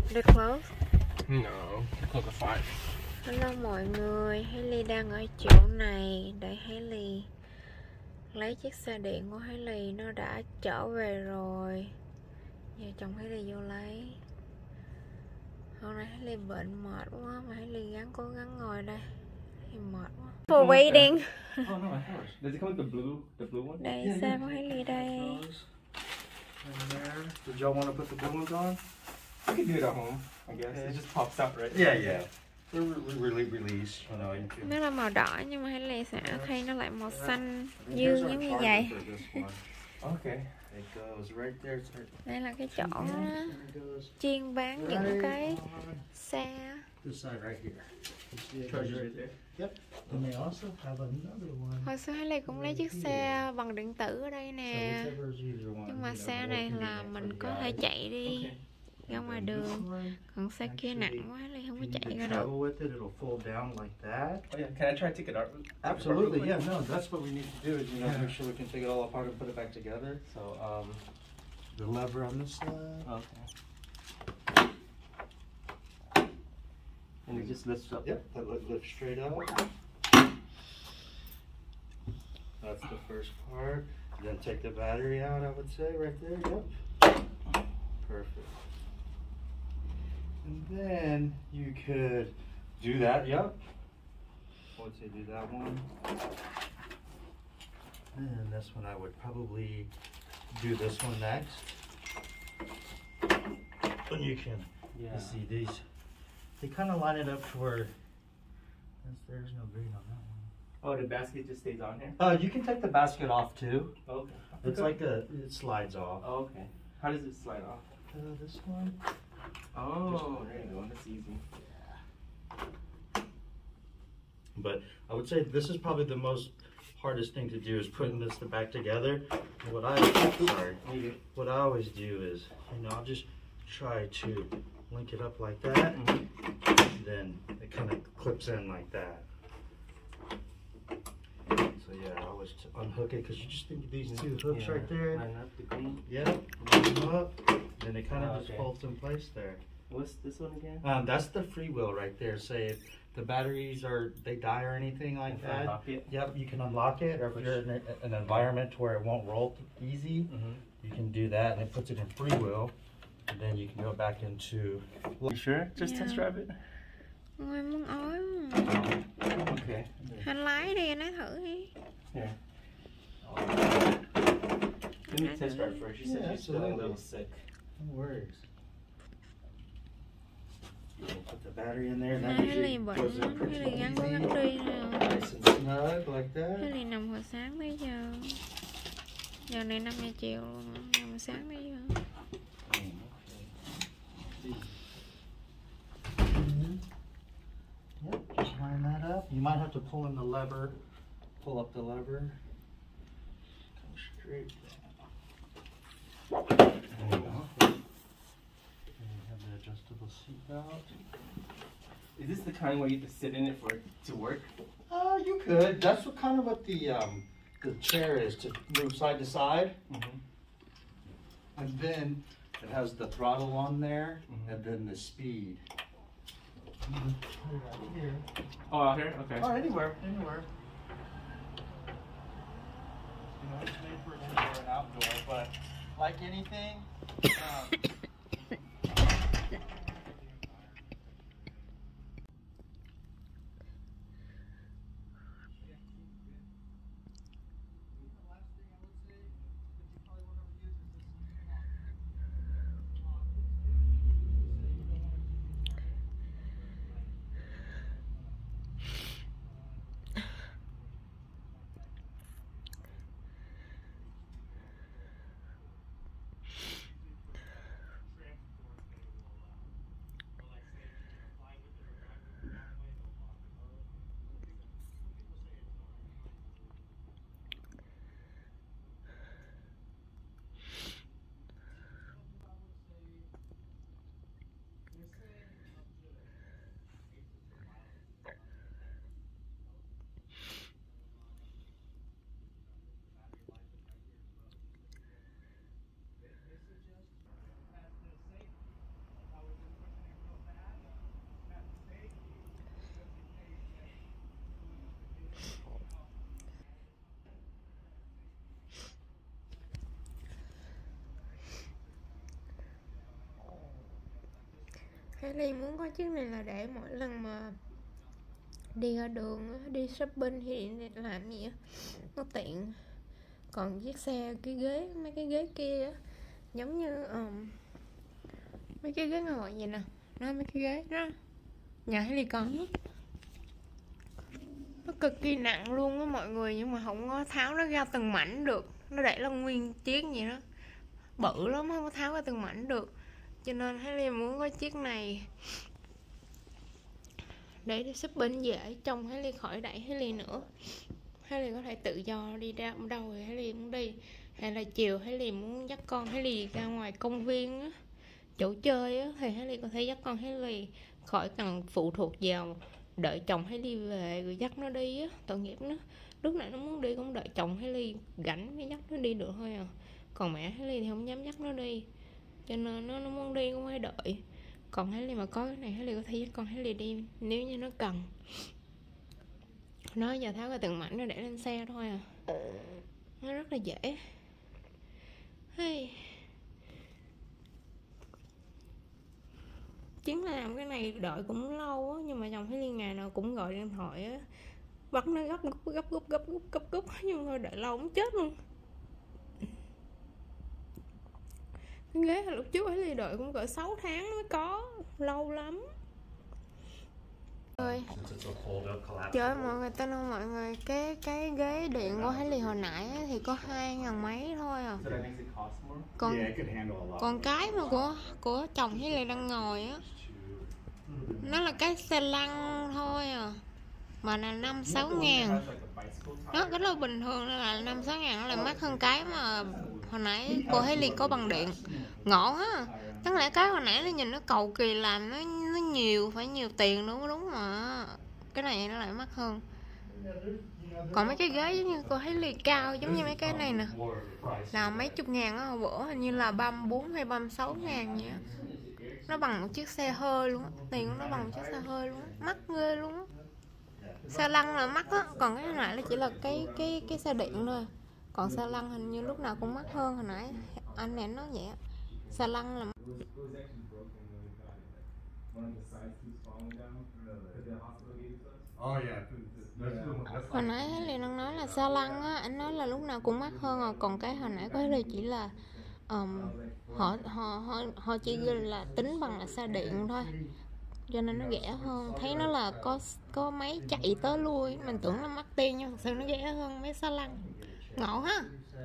They close? No, close at 5. Hello mọi người, Hailey đang ở chỗ này để Hailey lấy chiếc xe điện của Hailey, nó đã trở về rồi. Giờ chồng Hailey vô lấy. Hôm nay Hailey bệnh mệt quá mà Hailey cố gắng ngồi đây. Thì mệt quá. For waiting. Oh no, I have. Does it come with the blue one? Đây xe của Hailey đây. And there. Did y'all want to put the blue ones on? You can do it at home, I guess. It just pops up, right? Yeah. They're release, you know. You can... Nó là màu đỏ nhưng mà Hailey sẽ thay nó lại màu xanh And dương here's our giống như charger vậy. for this one. Okay. It goes right there. It's right Đây là cái chỗ there. It goes chuyên bán những cái right on xe. this side right here. You see it Charger goes right there. Yep. And they also have another one. Hồi xưa Hailey cũng lấy chiếc xe bằng điện tử ở đây So nè. whichever is either one. Nhưng mà you know, xe more này là convenient mình for có the thể guys. chạy đi Okay. ra ngoài And then this đường. one, Còn xe kia nặng quá Hailey không có you chạy can ra được. travel with it. It'll fold down like that. Oh yeah, can I try to take it out? Absolutely, yeah. No, that's what we need to do. Is make sure we can take it all apart and put it back together. So, The lever on this side. okay. And it just lifts up. Yep, that lifts straight up. That's the first part. Then take the battery out, I would say, right there. Yep. Perfect. And then you could do that, yep. I would say do that one. And this one I would probably do this one next. And you can you see these. They kind of line it up to where there's no green on that one. Oh, the basket just stays on here? You can take the basket off too. Okay. It's like it slides off. Oh, okay. How does it slide off? This one. Oh, there you go. That's easy. But I would say this is probably the most hardest thing to do is putting this back together. What I always do is, I'll just try to link it up like that, and then it kind of clips in like that. So yeah, I always unhook it because you just think of these two hooks right there. Line up the green. Yep, line them up, and it kind of just Okay. folds in place there. What's this one again? That's the free wheel right there. Say if the batteries they die or anything like If I that. unlock it? Yep, you can unlock it, or if you're in an environment where it won't roll easy, you can do that, and it puts it in free wheel, and then you can go back into. You sure? Just test drive it? Người muốn ói mà. Okay. Anh lái đi, anh lái thử đi. Here. Let me test drive first. You said Yeah, you're still a absolutely. little sick. No worries. You can put the battery in there, and Này that Hailey usually bệnh goes in lắm, pretty Hailey gắng cố easy. gắng đi nào. Nice and snug like that. Hailey nằm hồi sáng tới giờ. Giờ này 5 giờ chiều luôn, nằm hồi sáng tới giờ. Yep, just line that up. You might have to pull in the lever. Pull up the lever. Come straight down. There you go. And you have the adjustable seat belt. Is this the kind where you have to sit in it for it to work? You could. That's what the chair is, to move side to side. And then it has the throttle on there, and then the speed. Put it out here. Oh, out here? Okay. Oh, anywhere. It's made for indoor and outdoor, but like anything, Hailey muốn có chiếc này là để mỗi lần mà đi ra đường á, đi shopping thì làm gì á nó tiện. Còn chiếc xe cái ghế, mấy cái ghế kia á, giống như mấy cái ghế ngồi vậy nè, nó mấy cái ghế đó nhà Hailey có nó cực kỳ nặng luôn á mọi người, nhưng mà không có tháo nó ra từng mảnh được, nó để là nguyên chiếc vậy đó, bự lắm, không có tháo ra từng mảnh được, cho nên Hailey muốn có chiếc này để đi shopping dễ, chồng Hailey khỏi đẩy Hailey nữa. Hailey có thể tự do đi ra đâu thì Hailey muốn đi, hay là chiều Hailey muốn dắt con Hailey ra ngoài công viên á, chỗ chơi á, thì Hailey có thể dắt con Hailey, khỏi cần phụ thuộc vào đợi chồng Hailey về rồi dắt nó đi á. Tội nghiệp nó, lúc nào nó muốn đi cũng đợi chồng Hailey rảnh mới dắt nó đi được thôi à. Còn mẹ Hailey thì không dám dắt nó đi, cho nên nó muốn đi cũng phải đợi. Còn Hailey mà có cái này, Hailey có thể dắt con Hailey đi nếu như nó cần. Nó giờ tháo ra từng mảnh nó để lên xe thôi à, nó rất là dễ. Hey. Chính là làm cái này đợi cũng lâu á, nhưng mà chồng Hailey ngày nào cũng gọi điện thoại á, bắt nó gấp, nhưng mà đợi lâu cũng chết luôn. Cái ghế lúc trước Hailey đợi cũng cỡ 6 tháng mới có, lâu lắm. Trời ơi mọi người tin không mọi người, cái ghế điện của Hailey hồi nãy thì có 2.000 mấy thôi à. Còn cái mà của chồng Hailey đang ngồi á, nó là cái xe lăn thôi à, mà là 5-6 ngàn. Nó cái đó bình thường là 5-6 ngàn, nó lại mắc hơn cái mà hồi nãy cô Hailey có bằng điện. Ngộ á, chẳng lẽ cái hồi nãy nó nhìn nó cầu kỳ làm nó nhiều, phải nhiều tiền đúng mà cái này nó lại mắc hơn. Còn mấy cái ghế giống như cô Hailey cao giống như mấy cái này nè là mấy chục ngàn á, hồi bữa hình như là 34 hay 36 ngàn vậy á. Nó bằng một chiếc xe hơi luôn á, tiền của nó bằng một chiếc xe hơi luôn á, mắc ghê luôn á. Xe lăn là mắc á, còn cái này nó chỉ là cái xe điện thôi. Còn xe lăn hình như lúc nào cũng mắc hơn, hồi nãy anh này nói vậy á. Xe lăn là hồi nãy Hailey đang nói là xe lăn á, anh nói là lúc nào cũng mắc hơn à. Còn cái hồi nãy có Hailey chỉ là họ chỉ là tính bằng là xe điện thôi, cho nên nó rẻ hơn. Thấy nó là có máy chạy tới lui, mình tưởng nó mắc tiền nhưng thật sự nó rẻ hơn mấy xe lăn. Ngộ ha.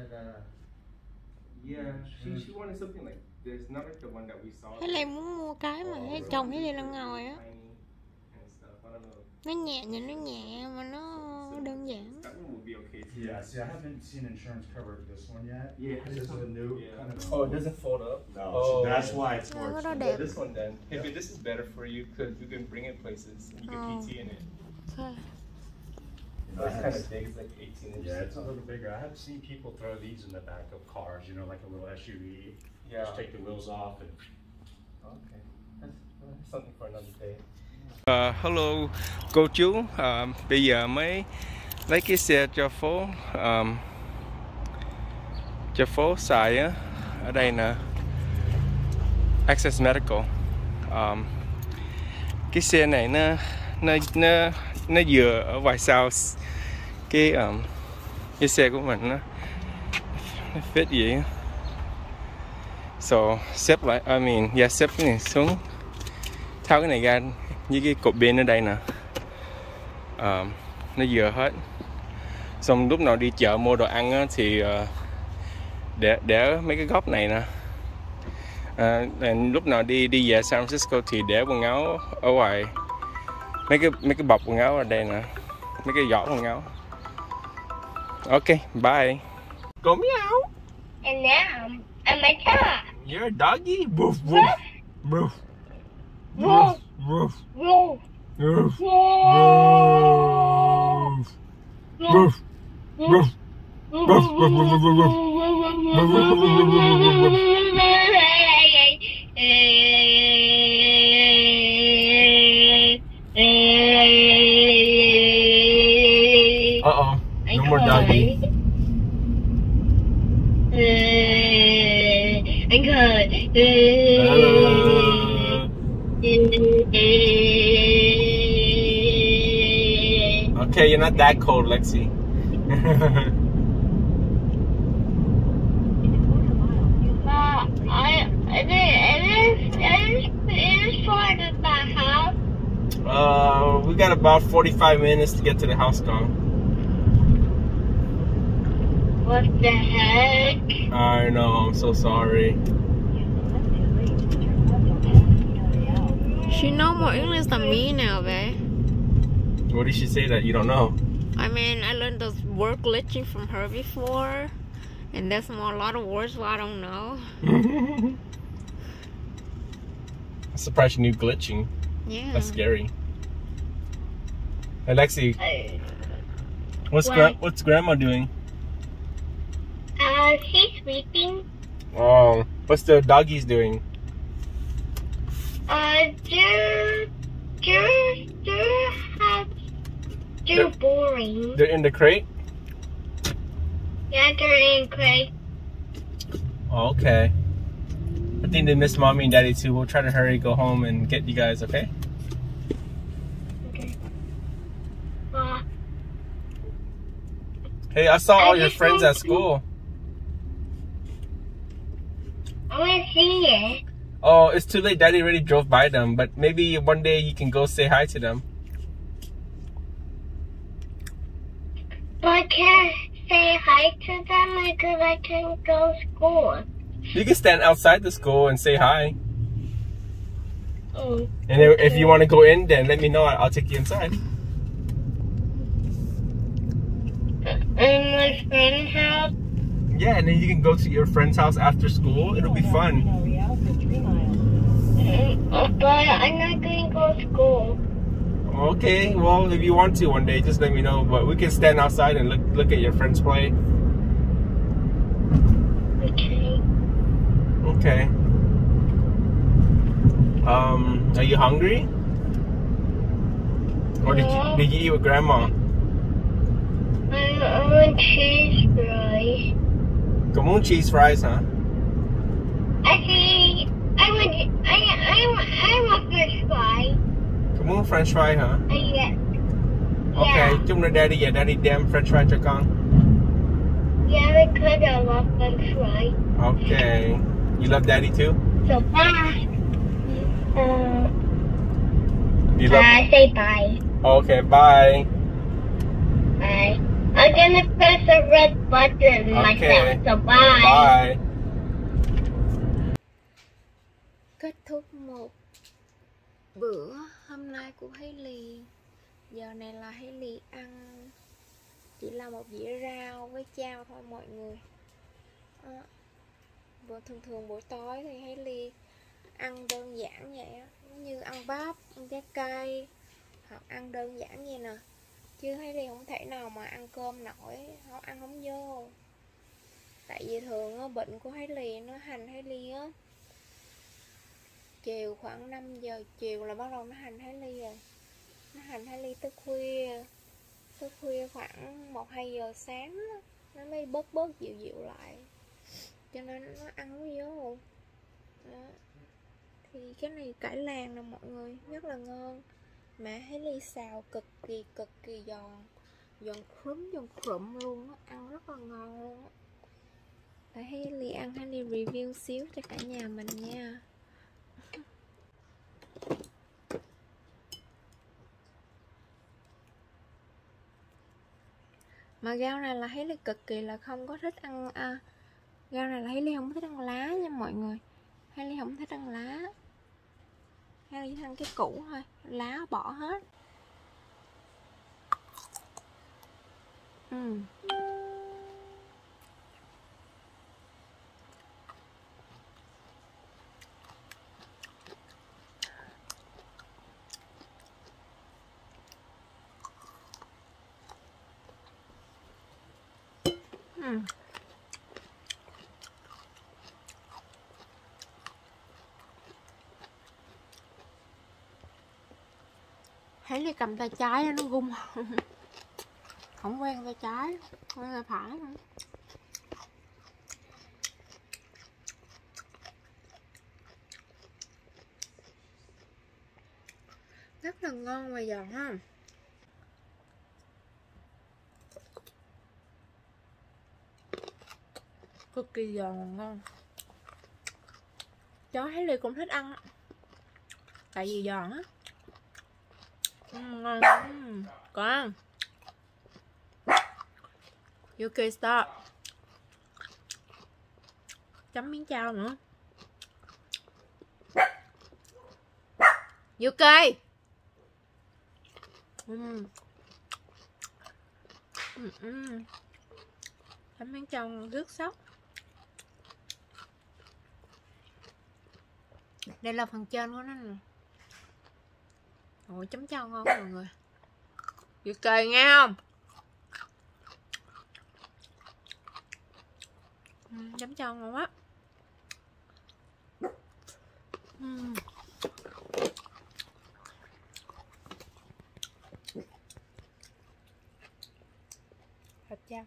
Hailey muốn mua cái mà thấy chồng Hailey đang ngồi á, nó nhẹ, nhìn nó nhẹ mà nó đơn giản. Yeah, see, I haven't seen insurance cover this one yet. Yeah, this is a new kind of. Oh, it doesn't fold up. No, so that's why it's more Nó expensive. đẹp. This one then. Maybe this is better for you because you can bring it places. You can PT in it. Okay. It's kind of big. It's like 18 inches. Yeah, it's a little bigger. I have seen people throw these in the back of cars, you know, like a little SUV. Yeah. Just take the wheels off and. Okay. That's something for another day. Hello cô chú, bây giờ mới lấy cái xe cho phố xài á, ở đây nè, Access Medical. Cái xe này nó vừa ở ngoài sau cái xe của mình, nó fit vậy. So xếp lại, xếp cái này xuống, tháo cái này ra với cái cột pin ở đây nè, nó vừa hết. Xong lúc nào đi chợ mua đồ ăn á, thì để mấy cái góc này nè, lúc nào đi về San Francisco thì để quần áo ở ngoài, mấy cái bọc quần áo ở đây nè, mấy cái giỏ quần áo. Ok, bye. Go meow. And now I'm a cat. You're a doggy. Woof woof. Woof. Woof. Woof. Woof. Woof. Woof. Woof. Woof. Uh-oh. No more doggy. Anh cười. okay. You're not that cold, Lexi. It is far to the house. We got about 45 minutes to get to the house, Kong. What the heck? I know, I'm so sorry. She know more English than me now, babe. What did she say that you don't know? I mean, I learned those word glitching from her before, and there's a lot of words I don't know. I'm surprised you knew glitching. Yeah. That's scary. Hey, Lexi, what's Grandma doing? She's sleeping. Oh, what's the doggies doing? They're boring. They're in the crate? Yeah, they're in crate. Oh, okay. I think they miss Mommy and Daddy too. We'll try to hurry, go home, and get you guys, okay? Okay. Hey, I saw all your friends at school. I want to see it. Oh, it's too late. Daddy already drove by them, but maybe one day you can go say hi to them. But I can't say hi to them because I can't go to school. You can stand outside the school and say hi. Oh. And if you want to go in, then let me know. I'll take you inside. In my friend's house? Yeah, and then you can go to your friend's house after school. It'll be fun. But I'm not going to go to school. Okay, well, if you want to one day, just let me know. But we can stand outside and look at your friends play. Okay. Okay. Are you hungry? Or did you eat with Grandma? I want cheese fries. Come on, cheese fries, huh? Actually, I want French fry. Come on, French fry, huh? Yeah. Okay, chúc mừng Daddy. Yeah, Daddy đem French fry cho con. Yeah, because I love French fry. Okay. You love Daddy too? So bye. You love? Say bye. Okay, bye. Bye. I'm gonna press the red button myself. So bye. Bye. Kết thúc một bữa hôm nay của Hailey. Giờ này là Hailey ăn chỉ là một dĩa rau với chao thôi mọi người. Thường buổi tối thì Hailey ăn đơn giản vậy á, như ăn bắp, ăn trái cây hoặc ăn đơn giản vậy nè, chứ Hailey không thể nào mà ăn cơm nổi, ăn không vô. Tại vì thường á, bệnh của Hailey nó hành Hailey á, chiều khoảng 5 giờ chiều là bắt đầu nó hành Hailey rồi. Nó hành Hailey tới khuya khoảng 1-2 giờ sáng đó, nó mới bớt dịu lại, cho nên nó ăn không vô đó. Thì cái này cải làng nè mọi người, rất là ngon, mà Hailey xào cực kỳ giòn khrum luôn á, ăn rất là ngon luôn á. Để Hailey ăn, Hailey review xíu cho cả nhà mình nha. Mà rau này là Hailey cực kỳ là không có thích ăn rau này là Hailey không thích ăn lá nha mọi người. Hailey không thích ăn lá, Hailey thích ăn cái củ thôi, lá bỏ hết. Hailey cầm tay trái nó gung không quen tay trái, quen tay phải nữa. Rất là ngon và giòn ha. cực kỳ giòn và ngon. Chó Hailey cũng thích ăn, tại vì giòn á. Ngon. Con Yuki stop. Chấm miếng chao nữa. Yuki. Chấm miếng chao nước sốt. Đây là phần trên của nó nè. Ôi, chấm chao ngon mọi người. Yuki nghe không? Chấm chao ngon quá. Thật chao.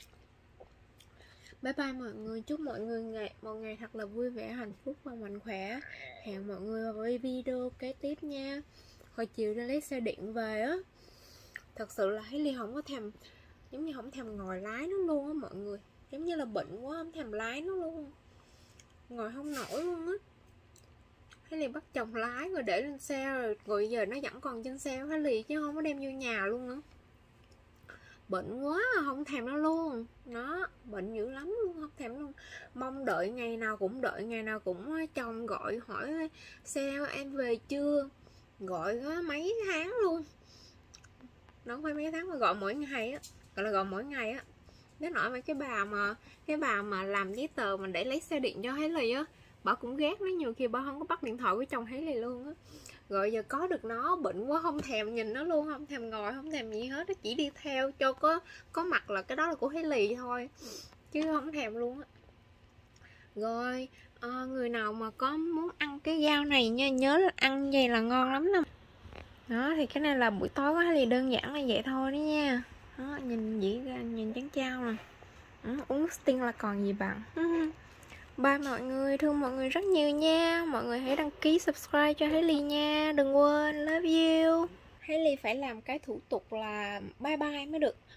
Bye bye mọi người, chúc mọi người một ngày thật là vui vẻ, hạnh phúc và mạnh khỏe. Hẹn mọi người vào video kế tiếp nha. Hồi chiều ra lấy xe điện về á, thật sự là Hailey không có thèm, giống như không thèm ngồi lái nó luôn á mọi người. Giống như là bệnh quá, không thèm lái nó luôn, ngồi không nổi luôn á. Hailey bắt chồng lái rồi để lên xe, rồi giờ nó vẫn còn trên xe Hailey chứ không có đem vô nhà luôn nữa. Bệnh quá, không thèm nó luôn. Nó bệnh dữ lắm luôn, không thèm luôn. Mong đợi ngày nào cũng chồng gọi hỏi xe em về chưa, gọi có mấy tháng luôn. Nó không phải mấy tháng mà gọi mỗi ngày á, gọi là gọi mỗi ngày á. Đến nỗi mà cái bà mà làm giấy tờ mà để lấy xe điện cho Hailey á, bà cũng ghét nó, nhiều khi bà không có bắt điện thoại của chồng Hailey luôn á. Rồi giờ có được nó, bệnh quá không thèm nhìn nó luôn, không thèm ngồi, không thèm gì hết, nó chỉ đi theo cho có mặt là cái đó là của Hailey thôi, chứ không thèm luôn á. Rồi người nào mà có muốn ăn cái rau này nha, nhớ là ăn vậy là ngon lắm nè. Đó thì cái này là buổi tối của Hailey, đơn giản là vậy thôi đó nha. Đó, nhìn chén chao nè. Uống nước sting là còn gì bằng. Bye mọi người, thương mọi người rất nhiều nha. Mọi người hãy đăng ký subscribe cho Hailey nha, đừng quên. Love you. Hailey phải làm cái thủ tục là bye bye mới được.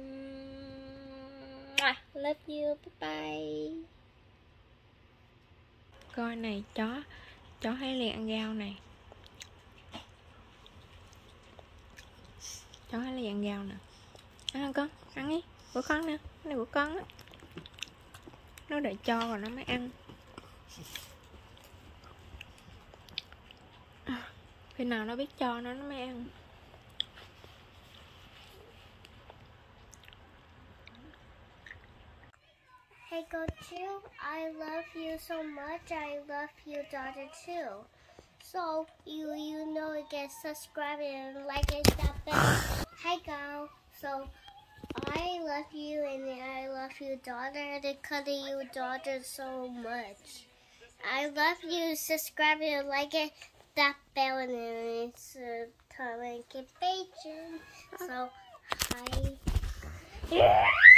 Love you, bye bye. Coi này, chó Hailey ăn rau này. Chó Hailey ăn rau nè. Ăn không con? Ăn đi, của con nè. Cái này của con á. Nó đợi cho rồi nó mới ăn. Khi nào nó biết cho nó mới ăn. Hey, Go Chill, I love you so much. I love your daughter too. So you know, get subscribe and like and stuff. Hey, Go. So I love you and I love your daughter because of your daughter so much. I love you. Subscribe and like it. That bell and it's comment and So hi.